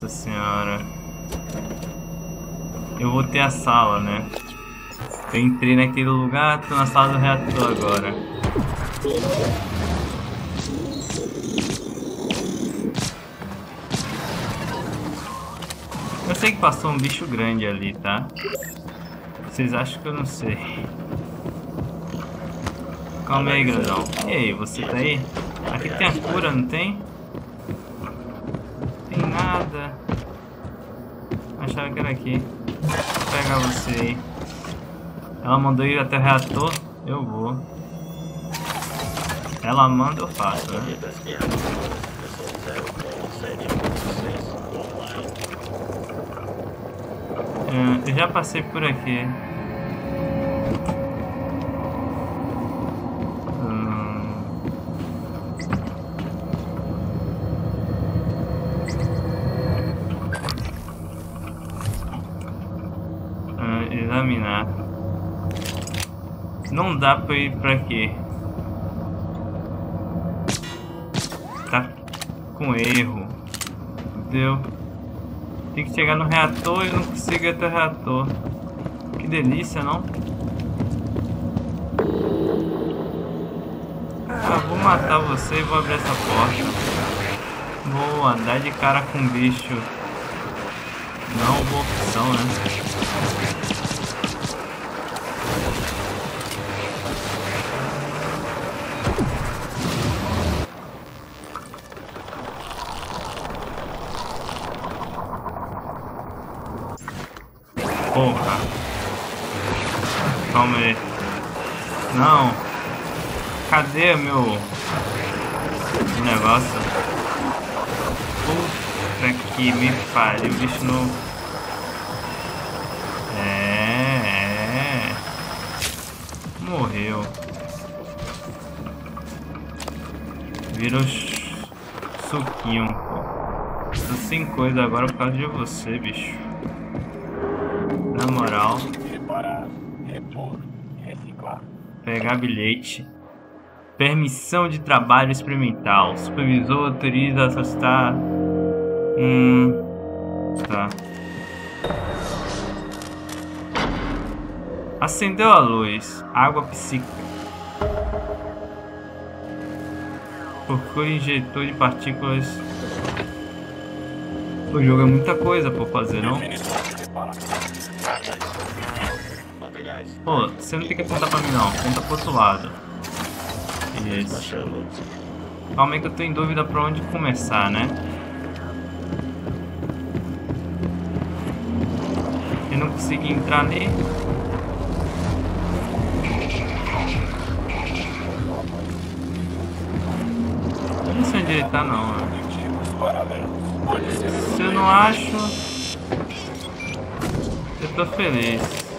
Nossa senhora. Eu vou ter a sala, né? Eu entrei naquele lugar, tô na sala do reator agora. Eu sei que passou um bicho grande ali, tá? Vocês acham que eu não sei? Calma aí, grandão. E aí, você tá aí? Aqui tem a cura, não tem? Tem nada. Achava que era aqui. Vou pegar você aí. Ela mandou ir até o reator, eu vou. Ela manda, eu faço, né? Eu já passei por aqui. Examinar. Não dá pra ir pra aqui. Tá com erro. Deu. Tem que chegar no reator e eu não consigo ir até o reator. Que delícia, não? Ah, vou matar você e vou abrir essa porta. Vou andar de cara com bicho. Não, boa opção, né? Porra. Calma aí. Não. Cadê meu negócio? Puta que me pariu, bicho novo. Morreu. Virou suquinho, pô. Tô sem coisa agora por causa de você, bicho. Na moral. Reparar, repor, reciclar. Pegar bilhete. Permissão de trabalho experimental. Supervisor autoriza a solicitar. Tá. Acendeu a luz. Água psíquica. Procure injetor de partículas. O jogo é muita coisa pra fazer, não? Pô, você não tem que apontar pra mim não. Aponta pro outro lado. Isso. Calma aí que eu tô em dúvida pra onde começar, né? Eu não consegui entrar ali. Eu não sei onde ele tá não, né? Se eu não acho, eu tô feliz.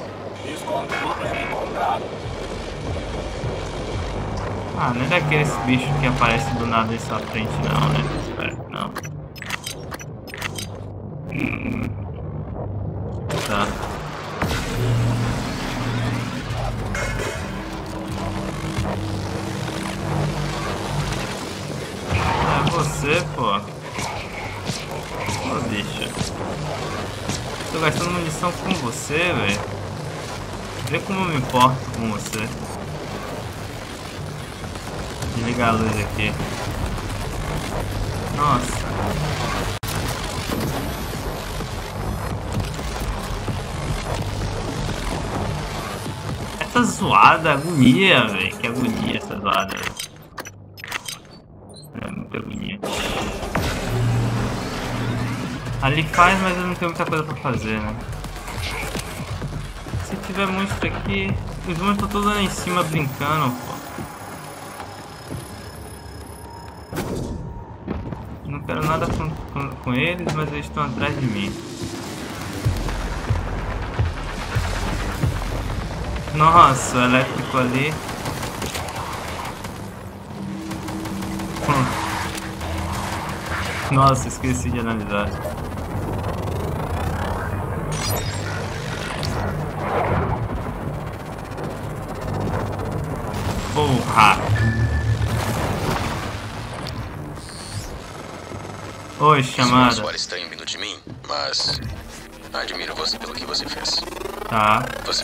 Ah, não é daqueles bichos que aparecem do nada em sua frente não, né? Espero que não. Tá. É você, pô. Ô, bicho. Tô gastando munição com você, velho. Vê como eu me importo com você. Desligar a luz aqui. Nossa. Essa zoada, agonia, velho. Que agonia essa zoada. É muita agonia. Ali faz, mas eu não tenho muita coisa pra fazer, né? Se tiver monstro aqui... Os monstros estão todos lá em cima brincando, pô. Não quero nada com eles, mas eles estão atrás de mim. Nossa, o elétrico ali. Nossa, esqueci de analisar. Porra! Oi, Isso chamada. soar estranho vindo de mim, mas admiro você pelo que você fez. Tá. Você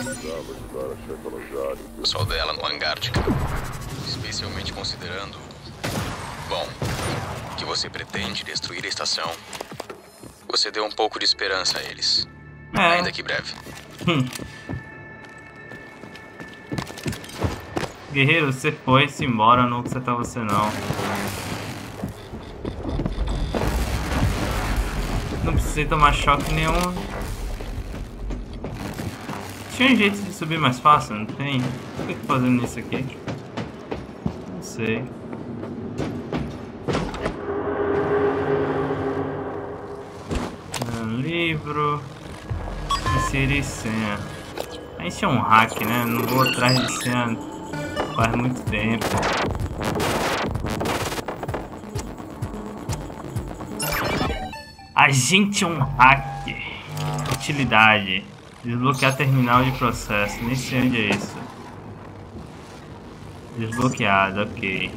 só dela no hangar de campo. Especialmente considerando... Bom, que você pretende destruir a estação. Você deu um pouco de esperança a eles. Ainda que breve. Guerreiro, você foi-se embora, não você tá você não. Não precisei tomar choque nenhum. Tinha um jeito de subir mais fácil, não tem? Por que eu tô fazendo isso aqui? Não sei. Livro. Inserir senha. A gente é um hack, né? Não vou atrás de senha faz muito tempo. A gente é um hack. Utilidade. Desbloquear terminal de processo. Nem sei onde é isso. Desbloqueado, ok.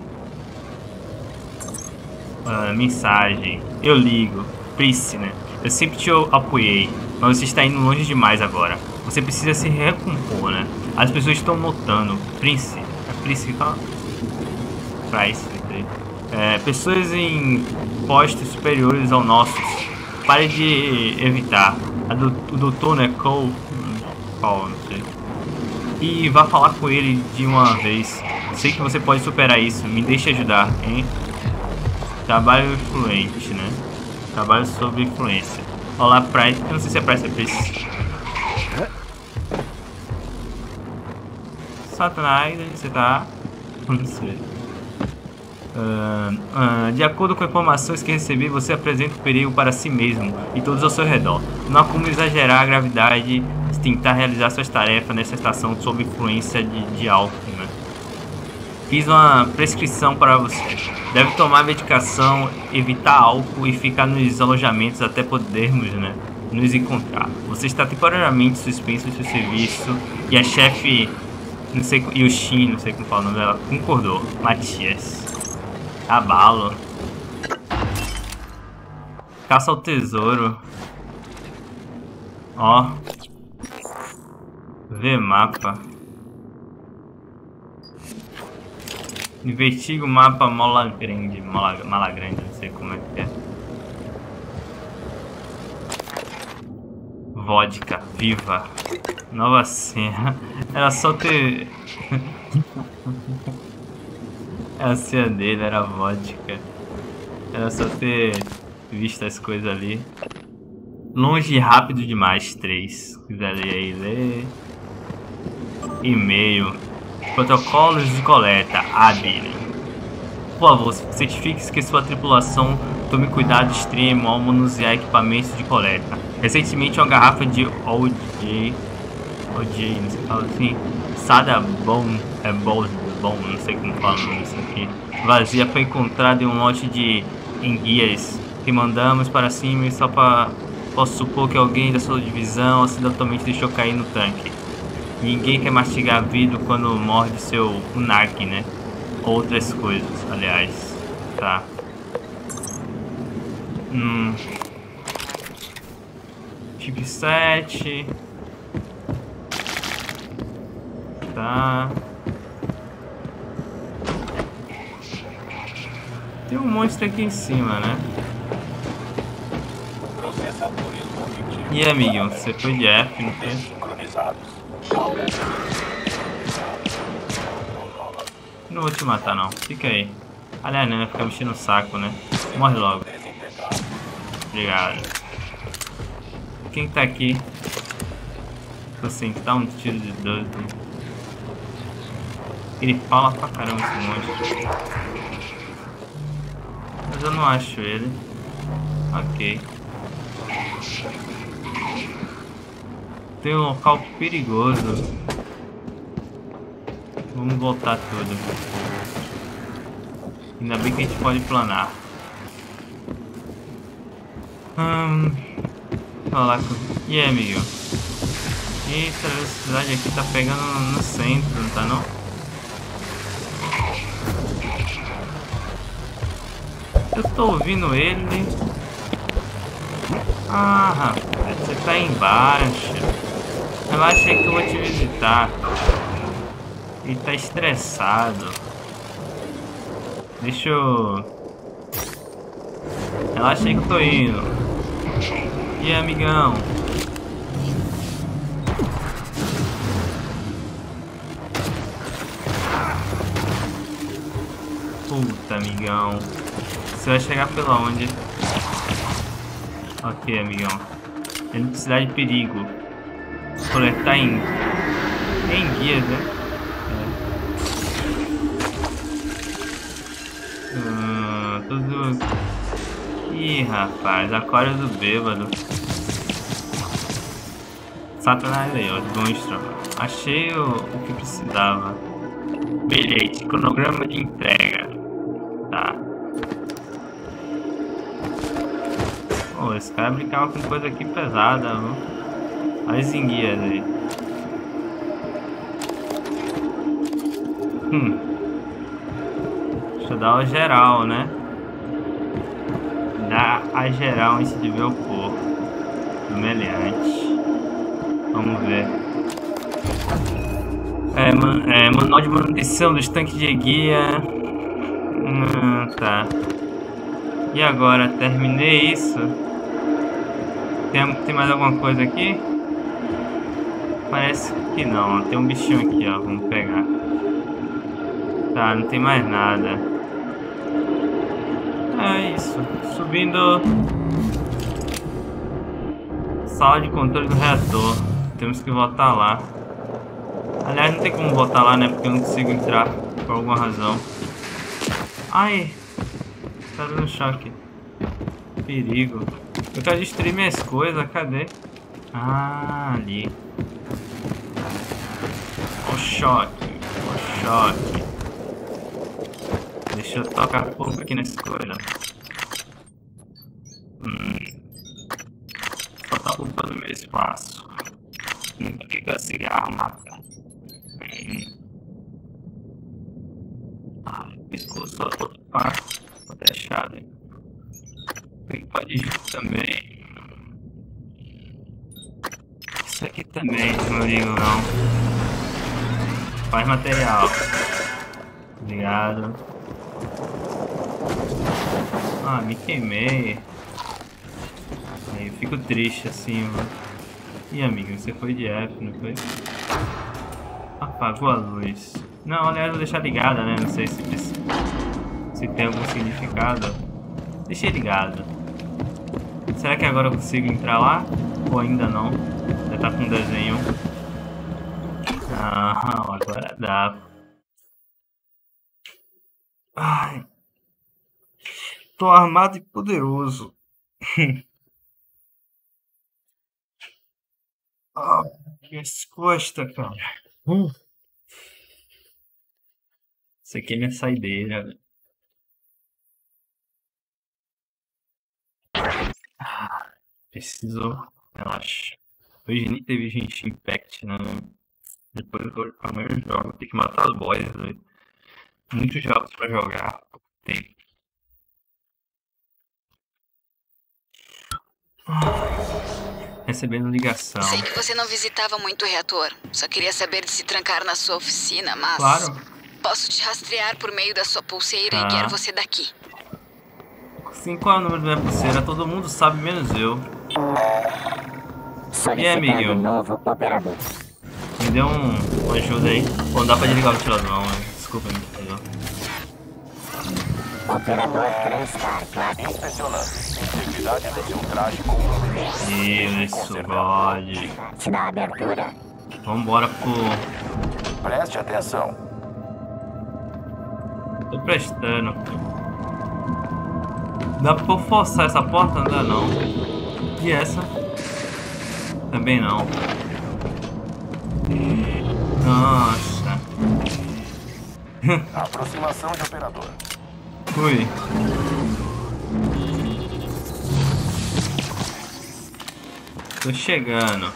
Mensagem. Eu ligo. Prince, né? Eu sempre te apoiei, mas você está indo longe demais agora. Você precisa se recompor, né? As pessoas estão notando. Prince. É Prince que fala? Price. Pessoas em postos superiores ao nosso. Pare de evitar. O doutor, né? Cole. Não sei. E vá falar com ele de uma vez. Sei que você pode superar isso. Me deixe ajudar, hein? Trabalho influente, né? Trabalho sob influência. Olá, Price. Eu não sei se é Price ou Price. Satanás, você tá? Não sei. De acordo com informações que recebi, você apresenta o perigo para si mesmo e todos ao seu redor. Não há como exagerar a gravidade de tentar realizar suas tarefas nessa estação sob influência de álcool, né? Fiz uma prescrição para você. Deve tomar medicação, evitar álcool e ficar nos alojamentos até podermos, né, nos encontrar. Você está temporariamente suspenso do seu serviço e a chefe, não sei, Yoshin, não sei como fala o nome dela, concordou. Matias. Abalo. Caça ao tesouro. Ó. Vê mapa. Investiga o mapa Malagrande, não sei como é que é. Vodka, viva. Nova senha. Era só ter... A senha dele era vodka. Era só ter visto as coisas ali. Longe e rápido demais, 3. Se quiser ler aí, ler. E-mail. Protocolos de coleta, ABIL. Por favor, certifique-se que sua tripulação tome cuidado extremo ao manusear equipamentos de coleta. Recentemente, uma garrafa de OJ, não sei falar assim, Sada Bone, não sei como fala isso aqui, vazia, foi encontrada em um lote de enguias que mandamos para cima e só para... Posso supor que alguém da sua divisão acidentalmente deixou cair no tanque. Ninguém quer mastigar vidro quando morde seu unark, né? Outras coisas, aliás. Tá. Chip 7. Tá. Tem um monstro aqui em cima, né? E aí, amiguinho, você foi de F, não foi? Não vou te matar não, fica aí. Aliás, né, fica mexendo no saco, né? Morre logo. Obrigado. Quem tá aqui? Assim, que tá um tiro de doido. Ele fala pra caramba esse monstro. Mas eu não acho ele. Ok. Tem um local perigoso. Vamos voltar tudo. Ainda bem que a gente pode planar. Falar com... E aí, amigo? Eita, a velocidade aqui tá pegando no centro, não tá não? Eu tô ouvindo ele. Ah, rapaz, você tá aí embaixo. Relaxa aí que eu vou te visitar. Ele tá estressado. Deixa eu... Relaxa aí que eu tô indo. E aí, amigão? Puta, amigão. Você vai chegar pela onde? Ok, amigão. Necessidade de perigo. Coletar em guias, né? Tudo... Ih, rapaz. Aquário do bêbado. Satanás aí, ó. Monstro. Achei o que precisava. Bilhete. Cronograma de entrega. Tá. Pô, esse cara brincava com coisa aqui pesada, viu? Olha as enguias aí. Deixa eu dar uma geral, né? Dá a geral antes de ver o corpo do meliante. Vamos ver. Manual de manutenção dos tanques de guia. Tá. E agora? Terminei isso? Tem mais alguma coisa aqui? Parece que não. Tem um bichinho aqui, ó. Vamos pegar. Tá, não tem mais nada. É isso. Subindo. Sala de controle do reator. Temos que voltar lá. Aliás, não tem como voltar lá, né? Porque eu não consigo entrar por alguma razão. Ai! Tá dando choque. Perigo. Eu quero destruir minhas coisas. Cadê? Ah, ali. O choque. O choque. Deixa eu tocar fogo aqui nessa coisa. Só tá ocupando meu espaço. Nunca fica cigarro, mata. Pescoço da outra parte. Vou deixar, né? Pode ir também. Isso aqui também, não ligo não. Faz material. Obrigado. Ah, me queimei. Aí eu fico triste assim, mano. Ih, amigo, você foi de F, não foi? Apagou a luz. Não, aliás, vou deixar ligada, né? Não sei se tem algum significado. Deixei ligado. Será que agora eu consigo entrar lá? Ou ainda não? Já tá com um desenho. Ah, agora dá. Ai. Tô armado e poderoso. Ah, minhas costas, cara. Isso aqui é minha saideira, velho. Preciso. Relaxa. Hoje nem teve gente Impact, né? Depois eu vou jogar mais jogos. Tem que matar os boys, velho. Muitos jogos pra jogar. Tem. Recebendo ligação. Sei que você não visitava muito o reator. Só queria saber de se trancar na sua oficina, mas... Claro. Posso te rastrear por meio da sua pulseira e guiar você daqui. Sim, qual é o número da minha pulseira? Todo mundo sabe, menos eu. E aí, amiguinho? Novo operador. Me dê uma ajuda aí. Pô, não dá pra desligar o ventilador, né? Desculpa, me entendeu? Operador Transtar. Inspecionando. Integridade do seu traje comprometida. Isso, God. Se dá abertura. Vambora pro... Preste atenção. Tô prestando. Dá pra eu forçar essa porta? Não dá não. E essa? Também não. Nossa. Aproximação de operador. Fui. Tô chegando.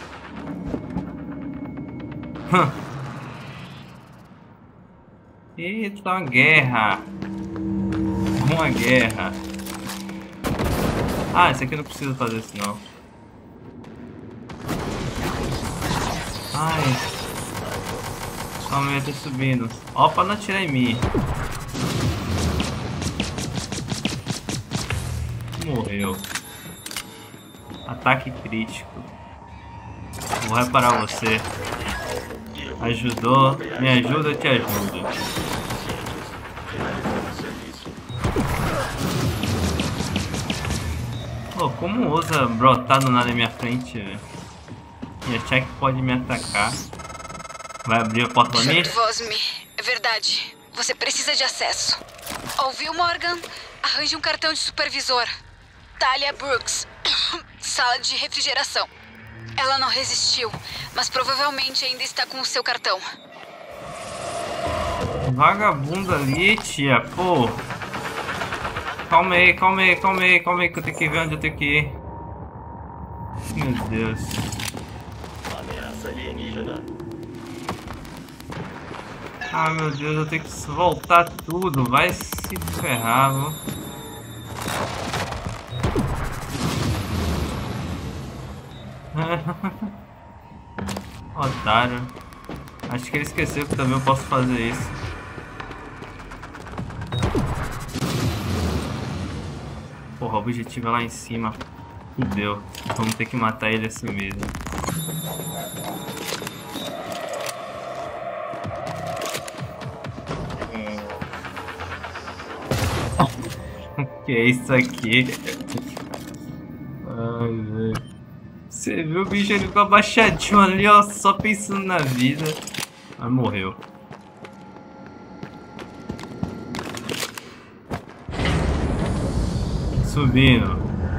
Eita, uma guerra. Uma guerra. Ah, esse aqui eu não preciso fazer isso não. Ai. Calma aí, eu tô subindo. Ó, pra não atirar em mim. Morreu. Ataque crítico. Vou reparar você. Ajudou. Me ajuda, eu te ajudo. Pô, como ousa brotar do nada na minha frente, velho? E achar que pode me atacar. Vai abrir a porta pra mim? Vosme, é verdade. Você precisa de acesso. Ouviu, Morgan? Arranje um cartão de supervisor. Talia Brooks. Sala de refrigeração. Ela não resistiu, mas provavelmente ainda está com o seu cartão. Vagabunda ali, tia, pô. Calma aí, calma aí, calma aí, calma aí, que eu tenho que ver onde eu tenho que ir. Meu Deus. Ameaça alienígena. Ah, meu Deus, eu tenho que voltar tudo. Vai se ferrar, viu? Otário. Acho que ele esqueceu que também eu posso fazer isso. Porra, o objetivo é lá em cima. Fudeu. Vamos ter que matar ele assim mesmo. Que é isso aqui? Ai, velho. Você viu o bicho, ele ficou abaixadinho ali, ó, só pensando na vida. Ah, morreu. Subindo.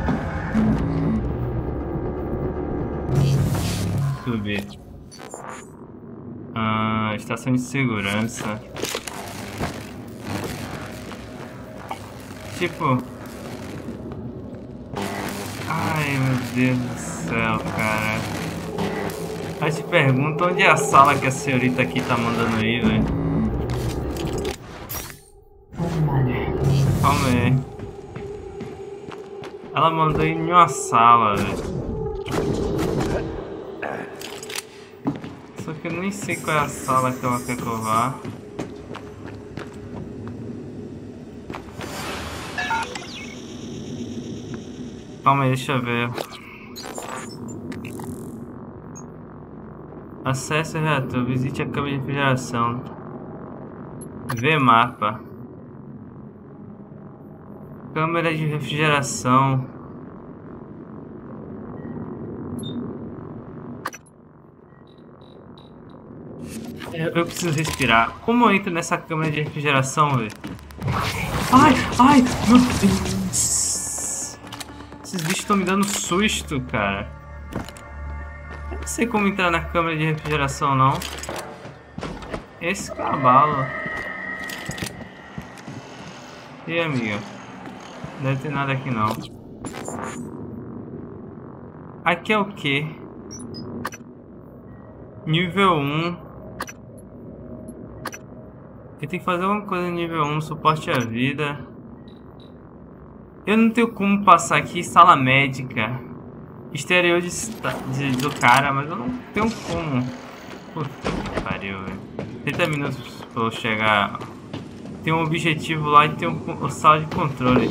Subir. Ah, estação de segurança. Tipo... Ai, meu Deus do céu, cara. Aí te pergunto onde é a sala que a senhorita aqui tá mandando ir, velho. Calma aí. Ela mandou ir em uma sala, velho. Só que eu nem sei qual é a sala que ela quer que eu vá. Calma aí, deixa eu ver. Acesse o reator, visite a câmara de refrigeração. Vê mapa. Câmara de refrigeração. Eu preciso respirar. Como eu entro nessa câmara de refrigeração, velho? Ai, ai, meu Deus. Esses bichos estão me dando susto, cara. Eu não sei como entrar na câmara de refrigeração, não. Esse cavalo. E aí, amiga? Não deve ter nada aqui, não. Aqui é o quê? Nível 1. Eu tenho que fazer alguma coisa no nível 1, suporte à vida. Eu não tenho como passar aqui, sala médica. Exterior do cara, mas eu não tenho como. Puta que pariu, velho. 30 minutos pra eu chegar. Tem um objetivo lá e tem um sala de controle.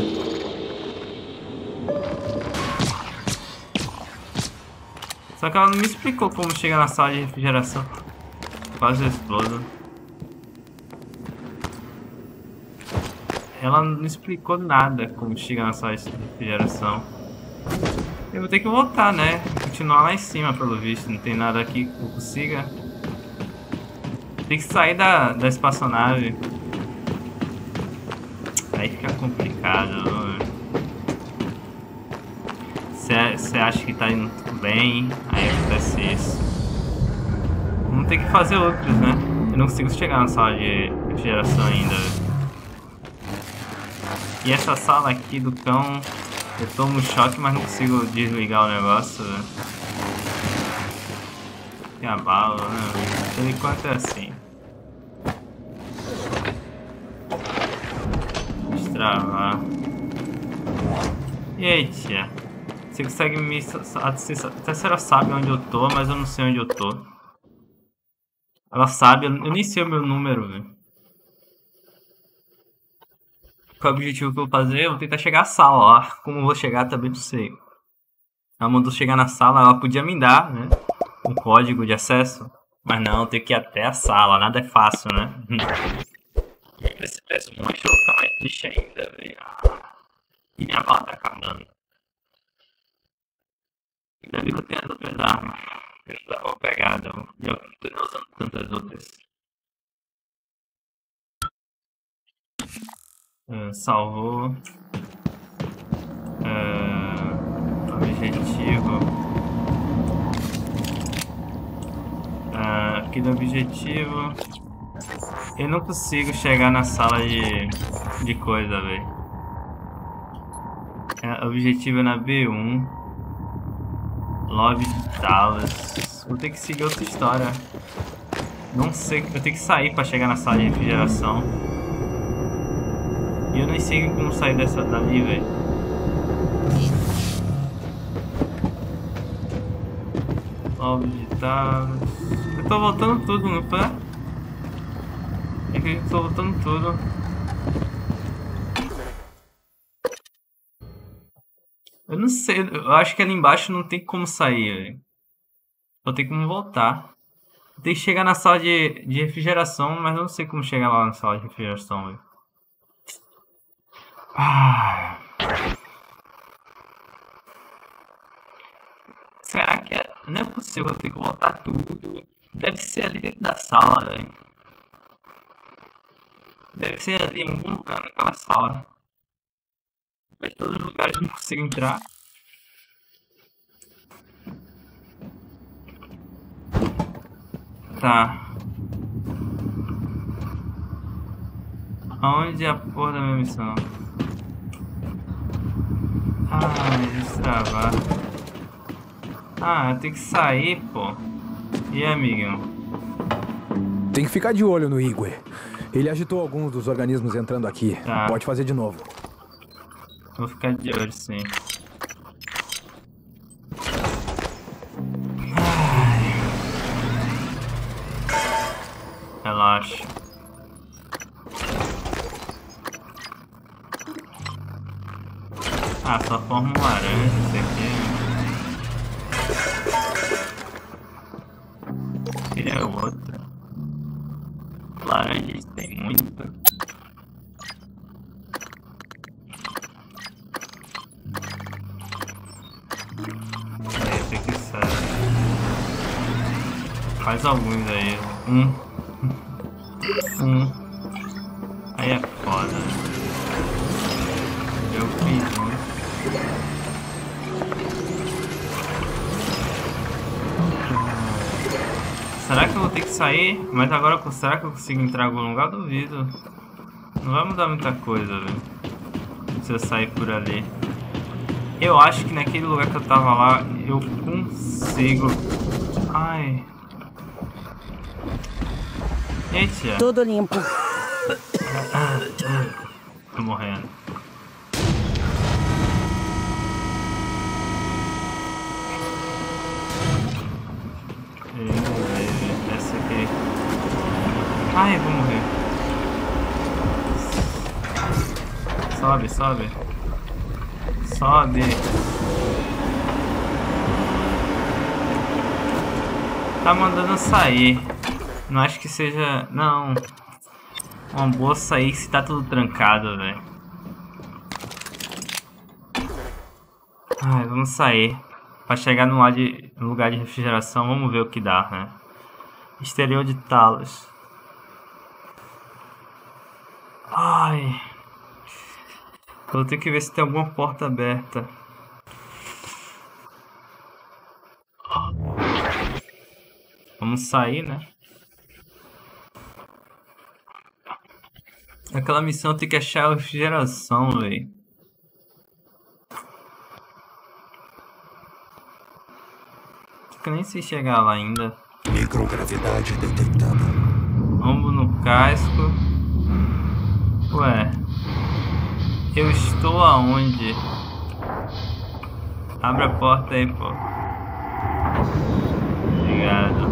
Só que ela não me explicou como chegar na sala de refrigeração. Quase explodo. Ela não explicou nada como chegar na sala de refrigeração. Eu vou ter que voltar, né? Continuar lá em cima, pelo visto. Não tem nada aqui que eu consiga. Tem que sair da espaçonave. Aí fica complicado. Você acha que tá indo tudo bem, aí acontece isso. Vamos ter que fazer outros, né? Eu não consigo chegar na sala de refrigeração ainda. E essa sala aqui do cão, eu tomo choque, mas não consigo desligar o negócio. Que abalo, né? Por enquanto é assim. Destravar. E aí, tia? Você consegue me... A senhora sabe onde eu tô, mas eu não sei onde eu tô. Ela sabe, eu nem sei o meu número, velho. Qual é o objetivo que eu vou fazer? Eu vou tentar chegar à sala lá. Como eu vou chegar também não sei. Ela mandou chegar na sala, ela podia me dar, né? Um código de acesso. Mas não, tem que ir até a sala, nada é fácil, né? Esse péssimo jogo tá mais triste ainda, velho. E minha bala tá acabando. Ainda bem que eu tenho as outras armas. Eu não dava uma pegada, e eu não tô usando tantas outras. Salvou. Objetivo. Aqui no objetivo. Eu não consigo chegar na sala de coisa, velho. Objetivo é na B1. Lobby de Dallas. Vou ter que seguir outra história. Não sei, eu tenho que sair pra chegar na sala de refrigeração. E eu nem sei como sair dali, velho. Lobby de Dallas. Eu tô voltando tudo, não foi? Eu acredito que tô voltando tudo. Eu não sei, eu acho que ali embaixo não tem como sair, velho. Vou ter como voltar. Tem que chegar na sala de refrigeração, mas eu não sei como chegar lá na sala de refrigeração, velho. Será que não é possível eu ter que voltar tudo? Deve ser ali dentro da sala, velho. Deve ser ali em algum lugar naquela sala. Mas todos os lugares não consigo entrar. Tá. Aonde é a porra da minha missão? Destravar. Eu tenho que sair, pô. E aí, amigão? Tem que ficar de olho no Igor. Ele agitou alguns dos organismos entrando aqui. Tá. Pode fazer de novo. Vou ficar de olho, sim. Relaxa. Só forma um laranja, isso aqui. E é outra. Laranja tem muita. Esse aqui serve. Faz alguns aí. Aí é foda. Eu fiz um. Será que eu vou ter que sair? Mas agora, será que eu consigo entrar em algum lugar? Duvido. Não vai mudar muita coisa, velho. Se eu sair por ali. Eu acho que naquele lugar que eu tava lá, eu consigo... Ai... Eita. Tudo limpo. Tô morrendo. Essa aqui. Ai, vou morrer. Sobe, sobe. Sobe. Tá mandando sair. Não acho que seja... Não. Uma boa sair se tá tudo trancado, velho. Vamos sair. Pra chegar no lugar de refrigeração, vamos ver o que dá, né? Exterior de Talos. Vou ter que ver se tem alguma porta aberta. Vamos sair, né? Aquela missão tem que achar a refrigeração, velho. Que nem sei chegar lá ainda. Microgravidade detectada. Rombo no casco. Ué. Eu estou aonde? Abre a porta aí, pô. Obrigado.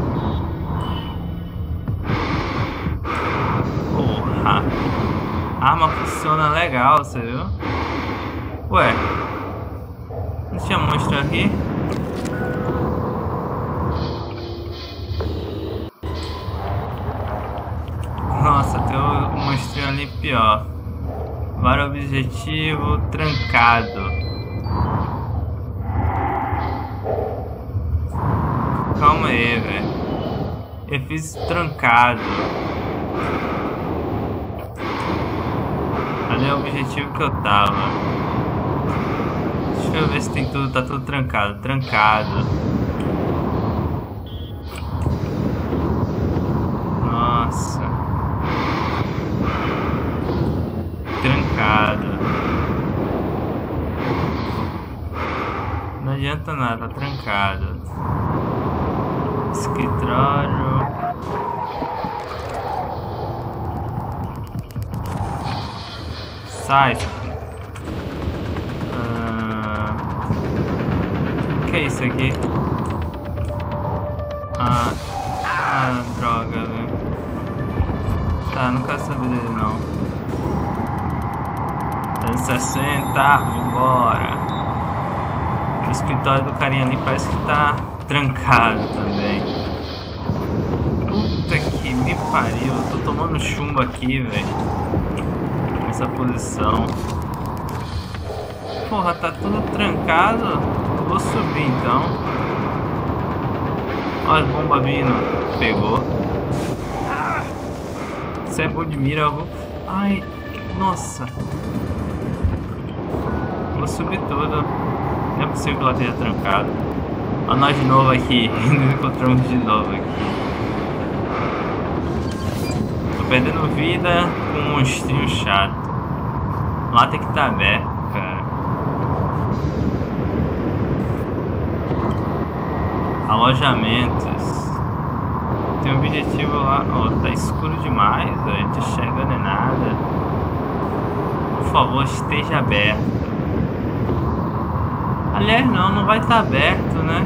Porra. A arma funciona legal, você viu? Ué. Não tinha monstro aqui? Nossa, tem um monstrinho ali pior. Vários objetivo trancado. Calma aí, velho. Eu fiz trancado. Ali é o objetivo que eu tava. Deixa eu ver se tem tudo. Tá tudo trancado. Trancado. Nossa. Trancado. Não adianta nada, tá trancado. Escritório. Sai. O que é isso aqui? Droga, velho. Tá, não quero saber dele não. 60, vambora. O escritório do carinha ali parece que tá trancado também. Puta que me pariu, eu tô tomando chumbo aqui, velho. Nessa posição. Porra, tá tudo trancado. Eu vou subir então. Olha as bombas vindo. Pegou. Isso é bom de mira, eu vou... Ai, nossa. Vou subir tudo. Não é possível que ela esteja trancada. Olha nós de novo aqui. Nos encontramos de novo aqui. Tô perdendo vida com um monstrinho chato. Lá tem que estar aberto, cara. Alojamentos. Tem um objetivo lá. Ó, tá escuro demais, velho. Não tô enxergando nada. Por favor, esteja aberto. Aliás, não vai estar aberto, né?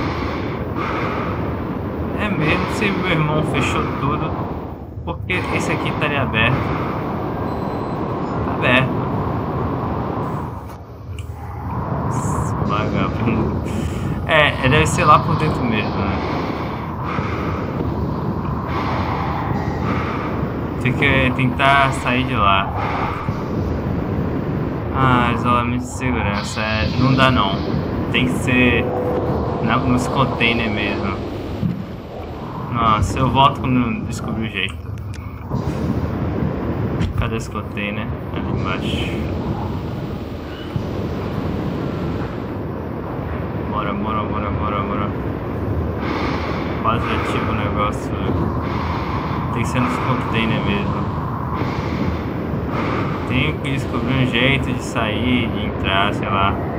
É mesmo, se meu irmão fechou tudo, porque esse aqui estaria aberto. Tá aberto. Vagabundo. Deve ser lá por dentro mesmo, né? Tem que tentar sair de lá. Isolamento de segurança. Não dá não. Tem que ser nos containers mesmo. Nossa, eu volto quando descobrir o jeito. Cadê esse container? Ali embaixo. Bora. Quase ativo o negócio. Tem que ser nos containers mesmo. Tenho que descobrir um jeito de sair, de entrar, sei lá.